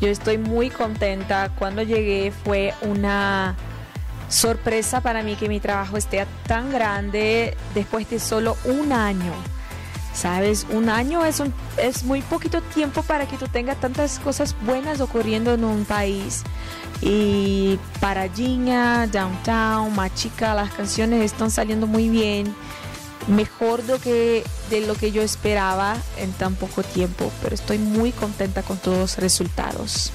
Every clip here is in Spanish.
Yo estoy muy contenta. Cuando llegué fue una sorpresa para mí que mi trabajo esté tan grande después de solo un año. ¿Sabes? Un año es muy poquito tiempo para que tú tengas tantas cosas buenas ocurriendo en un país. Y para Giña, Downtown, Machica, las canciones están saliendo muy bien. Mejor de lo que yo esperaba en tan poco tiempo. Pero estoy muy contenta con todos los resultados.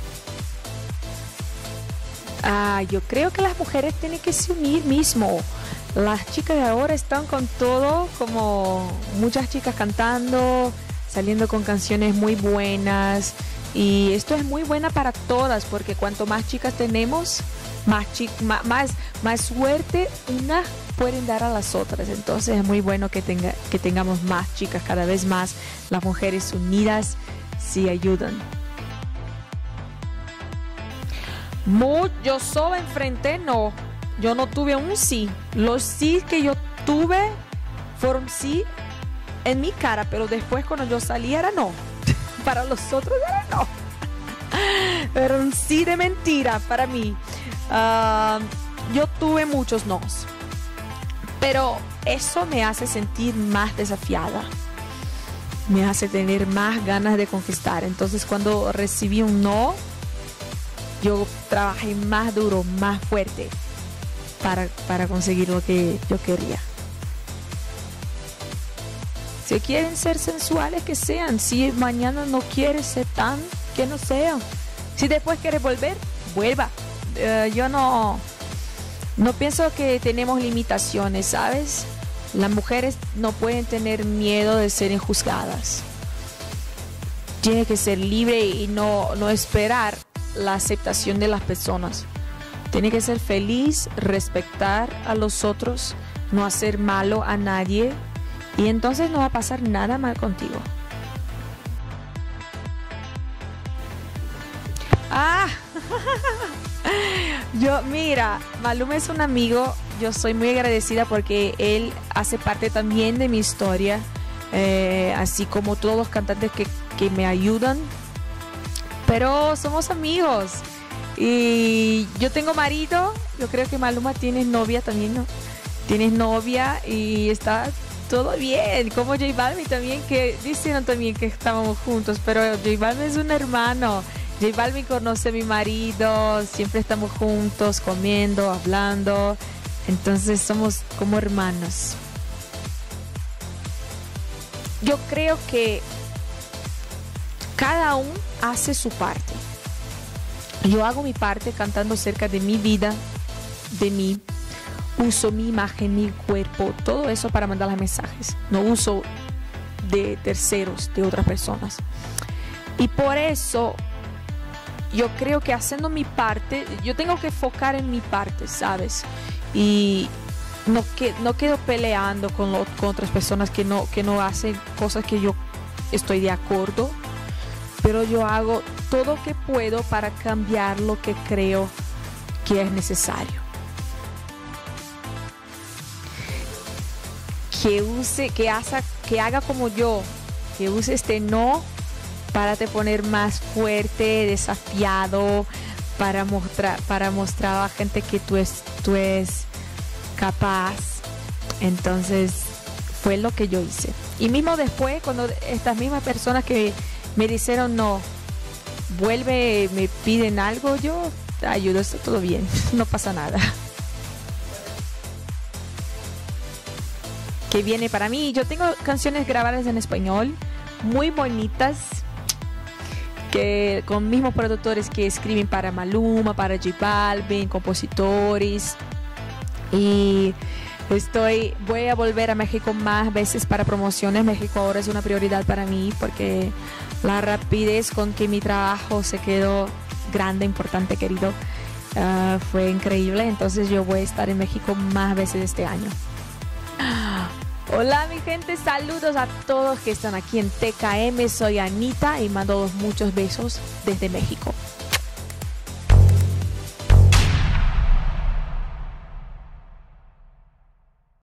Yo creo que las mujeres tienen que se unir mismo. Las chicas de ahora están con todo, como muchas chicas cantando, saliendo con canciones muy buenas. Y esto es muy buena para todas, porque cuanto más chicas tenemos, más suerte unas pueden dar a las otras. Entonces es muy bueno que tengamos más chicas, cada vez más. Las mujeres unidas sí ayudan. Yo solo enfrenté no. Yo no tuve un sí. Los sí que yo tuve fueron sí en mi cara, pero después cuando yo salí era no. Para los otros era no. Pero un sí de mentira para mí. Yo tuve muchos nos. Pero eso me hace sentir más desafiada. Me hace tener más ganas de conquistar. Entonces cuando recibí un no, yo trabajé más duro, más fuerte para conseguir lo que yo quería. Si quieren ser sensuales, que sean. Si mañana no quieres ser tan, que no sean. Si después quieres volver, vuelva. Yo no pienso que tenemos limitaciones, ¿sabes? Las mujeres no pueden tener miedo de ser juzgadas. Tiene que ser libre y no esperar la aceptación de las personas. Tiene que ser feliz, respetar a los otros, no hacer malo a nadie, y entonces no va a pasar nada mal contigo. Mira, Maluma es un amigo. Yo soy muy agradecida porque él hace parte también de mi historia, así como todos los cantantes que me ayudan. Pero somos amigos. Y yo tengo marido. Yo creo que Maluma tiene novia también, ¿no? Tienes novia y está todo bien. Como J Balvin también, que dicen también que estábamos juntos. Pero J Balvin es un hermano. J Balvin conoce a mi marido. Siempre estamos juntos, comiendo, hablando. Entonces somos como hermanos. Yo creo que cada uno hace su parte. Yo hago mi parte cantando acerca de mi vida, de mí. Uso mi imagen, mi cuerpo, todo eso para mandar los mensajes. No uso de terceros, de otras personas. Y por eso yo creo que haciendo mi parte, yo tengo que enfocar en mi parte, ¿sabes? Y no quedo peleando con otras personas que no hacen cosas que yo estoy de acuerdo. Pero yo hago todo lo que puedo para cambiar lo que creo que es necesario. Que haga como yo, que use este no para te poner más fuerte, desafiado, para mostrar a la gente que tú es capaz. Entonces fue lo que yo hice. Y mismo después, cuando estas mismas personas que me dijeron no, vuelve, me piden algo, yo ayudo, está todo bien, no pasa nada. Que viene para mí, yo tengo canciones grabadas en español, muy bonitas, que con mismos productores que escriben para Maluma, para J Balvin, compositores. Y voy a volver a México más veces para promociones. México ahora es una prioridad para mí porque la rapidez con que mi trabajo se quedó grande, importante, querido, fue increíble. Entonces yo voy a estar en México más veces este año. Hola mi gente, saludos a todos que están aquí en TKM. Soy Anita y mando muchos besos desde México.